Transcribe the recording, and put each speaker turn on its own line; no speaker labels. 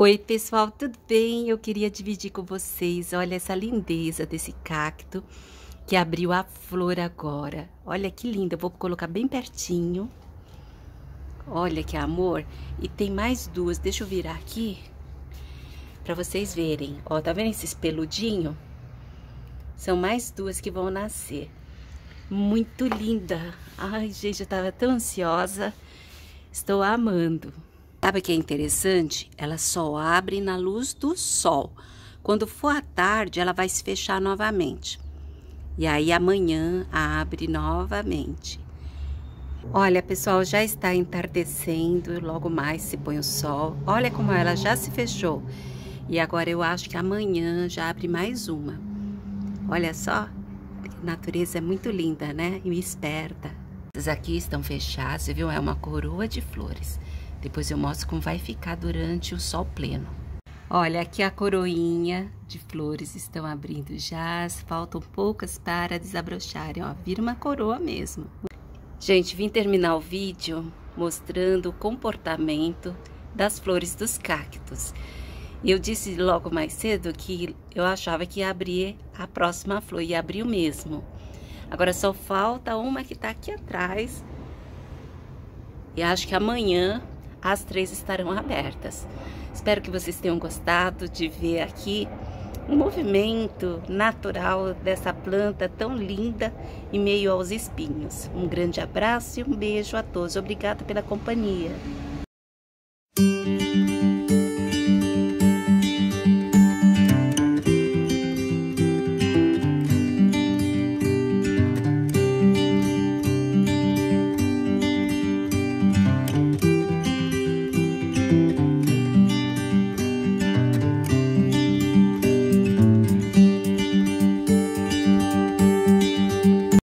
Oi, pessoal, tudo bem? Eu queria dividir com vocês, olha essa lindeza desse cacto que abriu a flor agora. Olha que linda, eu vou colocar bem pertinho. Olha que amor. E tem mais duas, deixa eu virar aqui para vocês verem. Ó, tá vendo esses peludinhos? São mais duas que vão nascer. Muito linda. Ai, gente, eu tava tão ansiosa. Estou amando. Sabe o que é interessante? Ela só abre na luz do sol. Quando for à tarde, ela vai se fechar novamente. E aí amanhã abre novamente. Olha, pessoal, já está entardecendo, logo mais se põe o sol. Olha como ela já se fechou. E agora eu acho que amanhã já abre mais uma. Olha só, a natureza é muito linda, né? E esperta. Essas aqui estão fechadas, você viu? É uma coroa de flores. Depois eu mostro como vai ficar durante o sol pleno. Olha, aqui a coroinha de flores estão abrindo já. Faltam poucas para desabrocharem, ó. Vira uma coroa mesmo. Gente, vim terminar o vídeo mostrando o comportamento das flores dos cactos. Eu disse logo mais cedo que eu achava que ia abrir a próxima flor, e abriu mesmo. Agora só falta uma que tá aqui atrás. E acho que amanhã as três estarão abertas. Espero que vocês tenham gostado de ver aqui o movimento natural dessa planta tão linda em meio aos espinhos. Um grande abraço e um beijo a todos. Obrigada pela companhia.